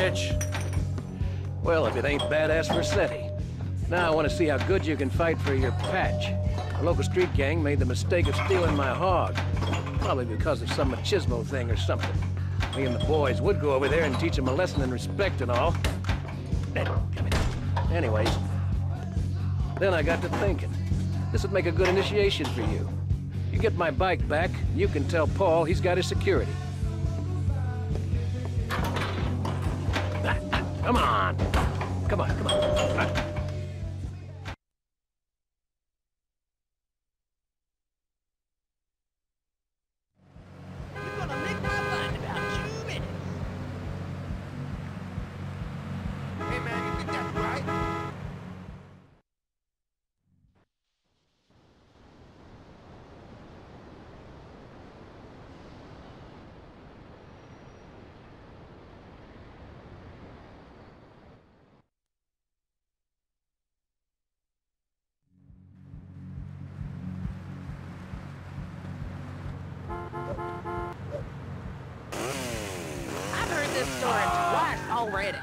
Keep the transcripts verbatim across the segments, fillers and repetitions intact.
Mitch. Well, if it ain't badass Versetti. Now I want to see how good you can fight for your patch. The local street gang made the mistake of stealing my hog. Probably because of some machismo thing or something. Me and the boys would go over there and teach them a lesson in respect and all. Anyways, then I got to thinking. This would make a good initiation for you. You get my bike back, and you can tell Paul he's got his security. Come on! Come on, come on. This story twice already.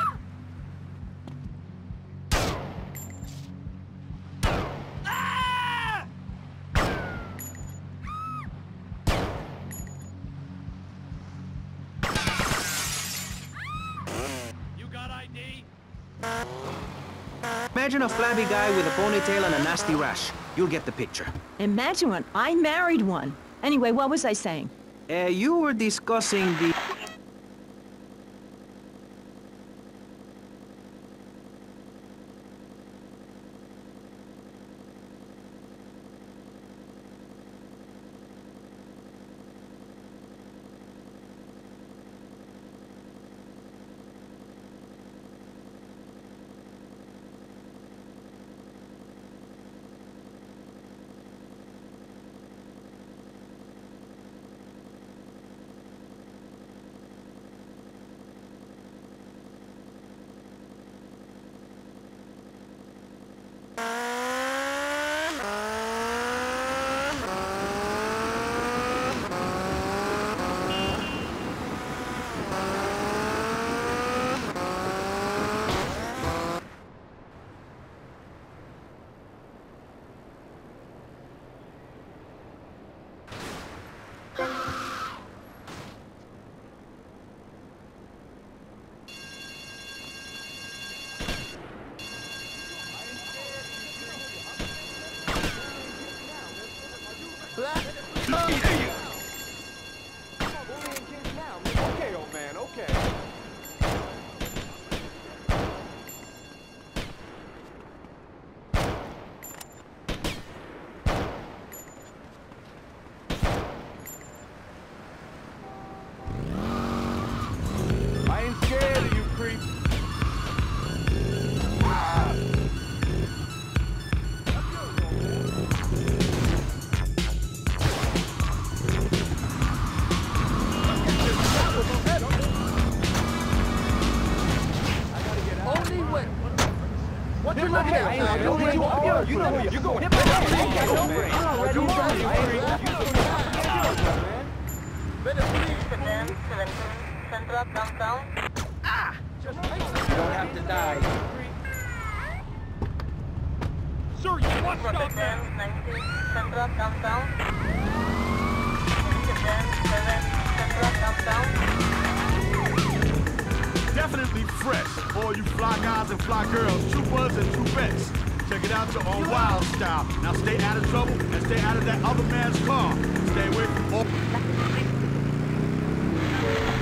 You got I D? Imagine a flabby guy with a ponytail and a nasty rash. You'll get the picture. Imagine one. I married one. Anyway, what was I saying? Uh, you were discussing the... Okay, old man, okay. I ain't scared of you, creep. What you looking at? I know where you are. You know where you're going. Come Central downtown. Ah! You don't have to die. Sir, you watch out there. nineteen Central downtown. seven Central downtown. Definitely fresh. All you fly guys and fly girls, troopers and troopettes. Check it out your own wild style. Now stay out of trouble and stay out of that other man's car. Stay away from all...